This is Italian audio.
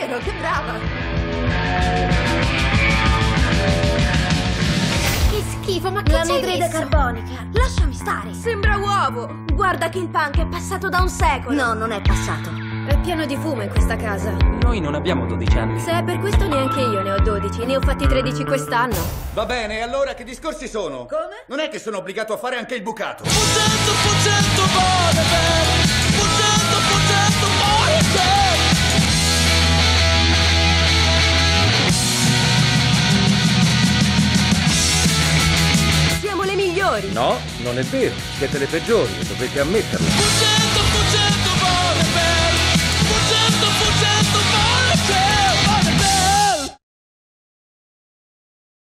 vero, che brava! Che schifo, ma che c'hai L'anidride messo? carbonica. Lasciami stare. Sembra uovo. Guarda che il punk è passato da un secolo. No, non è passato. È pieno di fumo in questa casa. Noi non abbiamo 12 anni. Se è per questo neanche io ne ho 12. Ne ho fatti 13 quest'anno. Va bene, allora che discorsi sono? Come? Non è che sono obbligato a fare anche il bucato. Siamo le migliori. No, non è vero. Siete le peggiori e dovete ammetterlo.